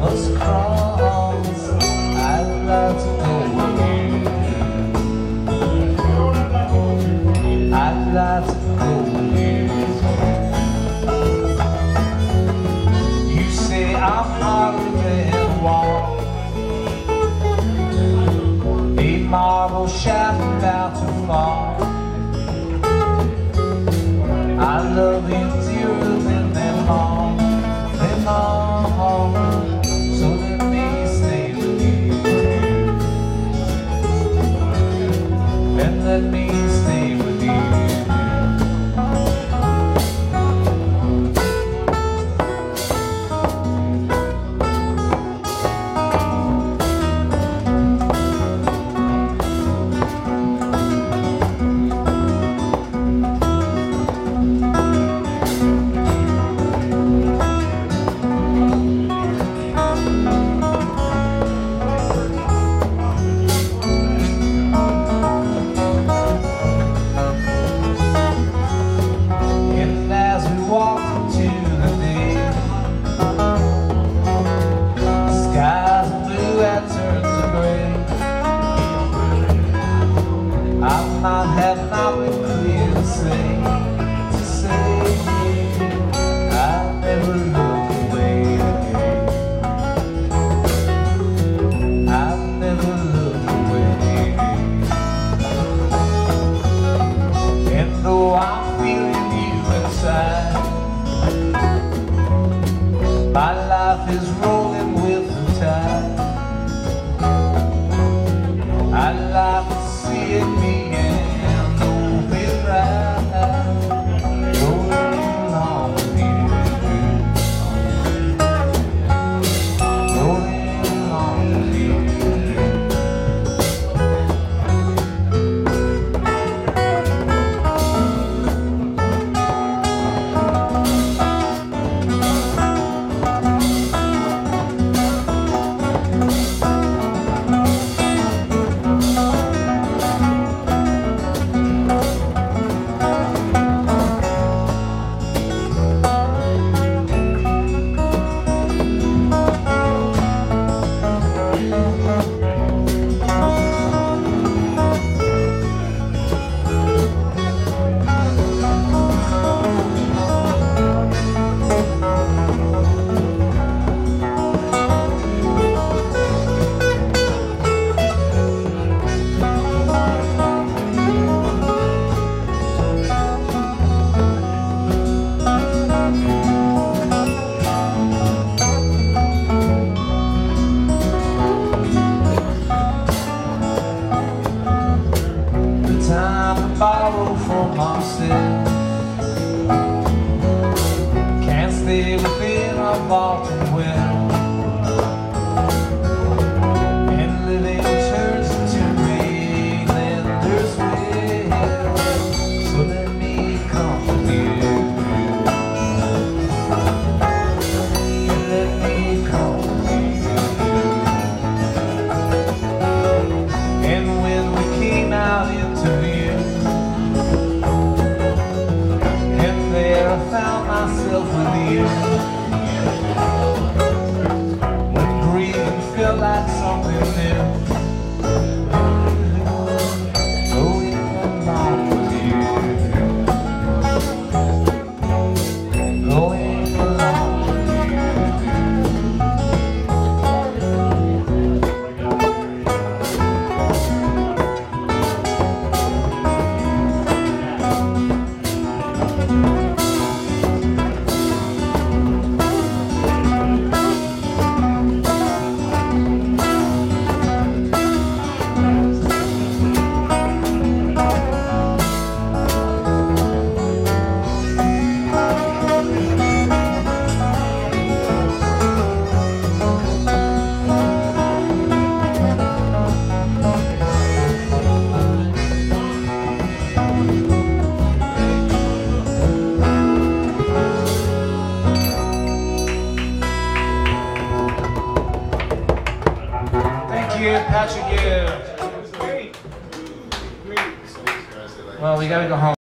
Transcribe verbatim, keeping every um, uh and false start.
must cross. I'd like to go with you. I'd like to go with you. You say I'm harder than water, a marble shaft about to fall. I love you dearer than them all, them all. So let me stay with you, and let me stay with you. I might have not been clear to say, to say I never look away again. I never look away again. And though I'm feeling you inside, my life is rolling with the tide. I'd like to see it begin, open right, rolling along with you, rolling along with you. Borrow for myself, can't stay within a vaulted well, and living turns into rain and there's well. So let me come with you, and let me come with you. And when we came out into view, I found myself with you, when breathing felt like something new, going along with you, going along with Patrick, yeah. Well, we gotta go home.